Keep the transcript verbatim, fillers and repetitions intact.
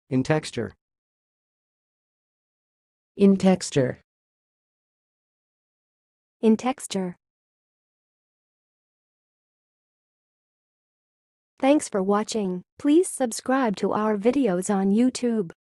intexture, intexture, intexture. Thanks for watching. Please subscribe to our videos on YouTube.